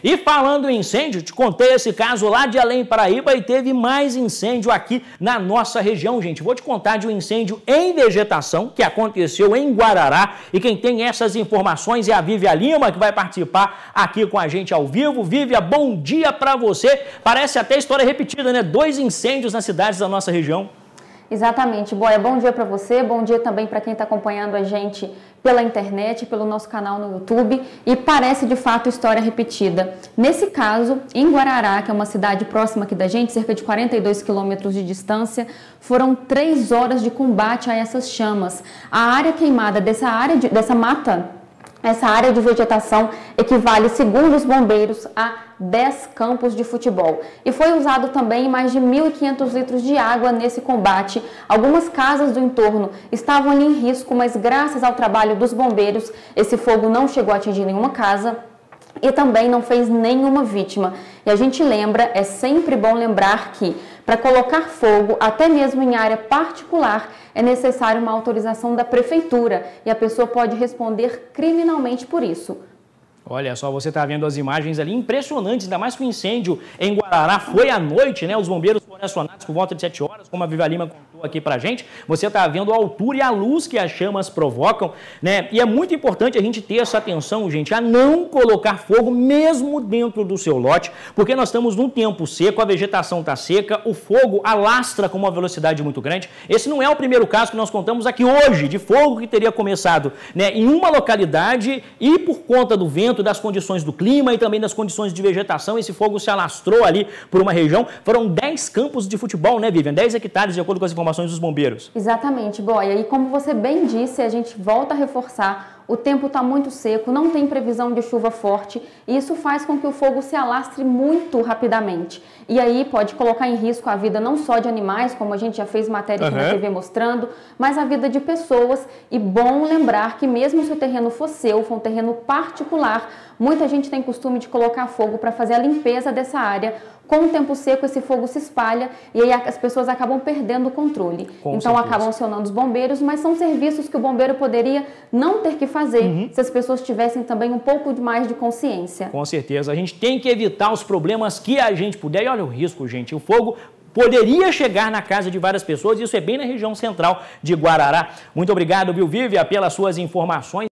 E falando em incêndio, te contei esse caso lá de Além Paraíba e teve mais incêndio aqui na nossa região, gente. Vou te contar de um incêndio em vegetação que aconteceu em Guarará. E quem tem essas informações é a Vívia Lima, que vai participar aqui com a gente ao vivo. Vívia, bom dia para você. Parece até história repetida, né? 2 incêndios nas cidades da nossa região. Exatamente, Boia. Bom dia para você, bom dia também para quem está acompanhando a gente pela internet, pelo nosso canal no YouTube, e parece de fato história repetida. Nesse caso, em Guarará, que é uma cidade próxima aqui da gente, cerca de 42 quilômetros de distância, foram 3 horas de combate a essas chamas. A área queimada dessa mata, essa área de vegetação equivale, segundo os bombeiros, a 10 campos de futebol. E foi usado também mais de 1.500 litros de água nesse combate. Algumas casas do entorno estavam ali em risco, mas graças ao trabalho dos bombeiros, esse fogo não chegou a atingir nenhuma casa e também não fez nenhuma vítima. E a gente lembra, é sempre bom lembrar que para colocar fogo, até mesmo em área particular, é necessário uma autorização da prefeitura e a pessoa pode responder criminalmente por isso. Olha só, você está vendo as imagens ali impressionantes, ainda mais que o incêndio em Guarará foi à noite, né? Os bombeiros foram acionados por volta de 7 horas, como a Vívia Lima contou aqui pra gente. Você está vendo a altura e a luz que as chamas provocam, né? E é muito importante a gente ter essa atenção, gente, a não colocar fogo mesmo dentro do seu lote, porque nós estamos num tempo seco, a vegetação está seca, o fogo alastra com uma velocidade muito grande. Esse não é o primeiro caso que nós contamos aqui hoje, de fogo que teria começado, né, em uma localidade e por conta do vento, das condições do clima e também das condições de vegetação, esse fogo se alastrou ali por uma região. Foram 10 campos de futebol, né, Vivian? 10 hectares, de acordo com as informações dos bombeiros. Exatamente, Boia. E como você bem disse, a gente volta a reforçar, o tempo está muito seco, não tem previsão de chuva forte e isso faz com que o fogo se alastre muito rapidamente. E aí pode colocar em risco a vida não só de animais, como a gente já fez matéria aqui na TV mostrando, mas a vida de pessoas. E bom lembrar que mesmo se o terreno for seu, for um terreno particular, muita gente tem costume de colocar fogo para fazer a limpeza dessa área. Com o tempo seco, esse fogo se espalha e aí as pessoas acabam perdendo o controle. Então acabam acionando os bombeiros, mas são serviços que o bombeiro poderia não ter que fazer se as pessoas tivessem também um pouco mais de consciência. Com certeza. A gente tem que evitar os problemas que a gente puder. E olha o risco, gente. O fogo poderia chegar na casa de várias pessoas. Isso é bem na região central de Guarará. Muito obrigado, viu, Vívia, pelas suas informações.